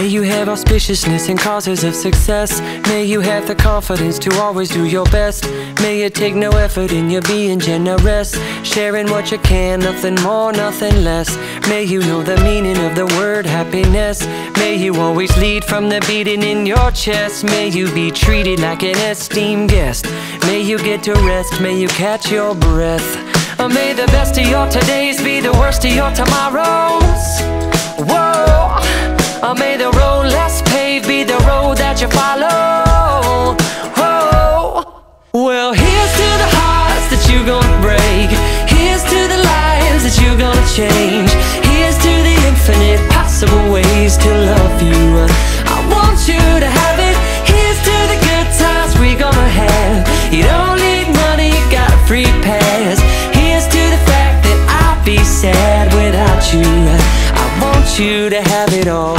you have auspiciousness and causes of success. May you have the confidence to always do your best. May you take no effort in your being generous, sharing what you can, nothing more, nothing less. May you know the meaning of the word happiness. May you always lead from the beating in your chest. May you be treated like an esteemed guest. May you get to rest, may you catch your breath. May the best of your todays be the worst of your tomorrows. Whoa. May the road less paved be the road that you follow. Whoa. Well, here's to the hearts that you're gonna break. Here's to the lives that you're gonna change. Here's to the infinite possible ways to love you. I want you to have it. Here's to the good times we're gonna have. You don't need money, you got a free pass. Here's to the fact that I'd be sad without you. I want you to have it all.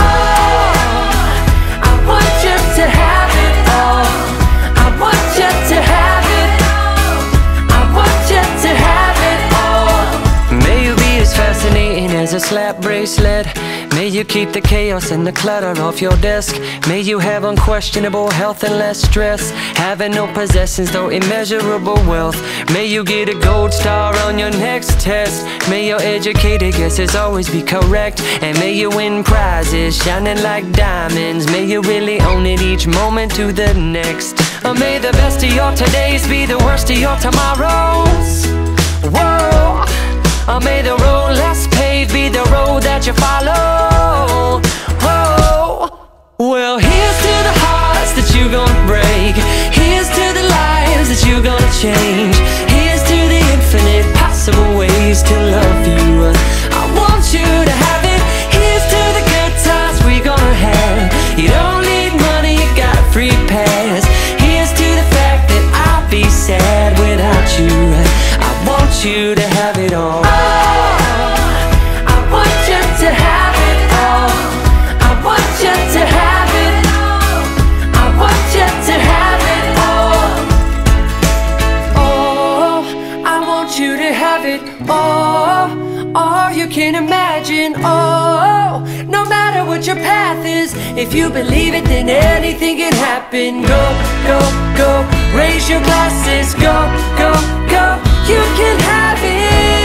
I want you to have it all. I want you to have it. I want you to have it all. May you be as fascinating as a slap bracelet. May you keep the chaos and the clutter off your desk. May you have unquestionable health and less stress. Having no possessions though immeasurable wealth. May you get a gold star on your next test. May your educated guesses always be correct. And may you win prizes shining like diamonds. May you really own it each moment to the next. May the best of your todays be the worst of your tomorrows. Whoa. May the road less paved be the road that you follow. Whoa. Well, here's to the hearts that you're gonna break. Here's to the lives that you're gonna change. Here's to the infinite possible ways to love you. I want you to have it. Here's to the good times we're gonna have. You don't need money, you got a free pass. Here's to the fact that I'll be sad without you. I want you to have it all. I want you to have it all. I want you to have it. I want you to have it all. Oh, I want you to have it all. All you can imagine. Oh, no matter what your path is, if you believe it, then anything can happen. Go, go, go. Raise your glasses. Go, go, go. You can have it.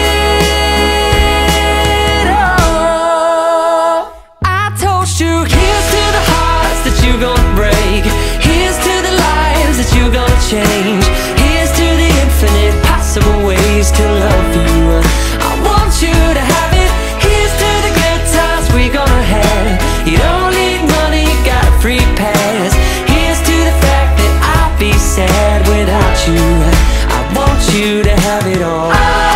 Here's to the hearts that you're gonna break. Here's to the lives that you're gonna change. Here's to the infinite possible ways to love you. I want you to have it. Here's to the good times we're gonna have. You don't need money, you got a free pass. Here's to the fact that I'll be sad without you. I want you to have it all.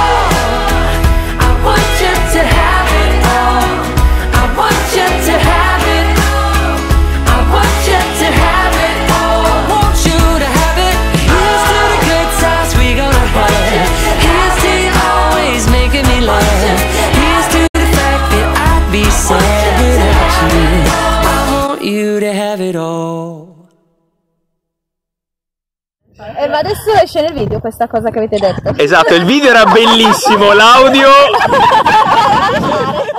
I want you to have it all. I want you to have it. I want you to have it all. I want you to have it. Here's to the good times we're gonna have. Here's to you always making me laugh. Here's to the fact that I'd be sad without you. I want you to have it all. Ma adesso esce nel video questa cosa che avete detto. Esatto, il video era bellissimo, l'audio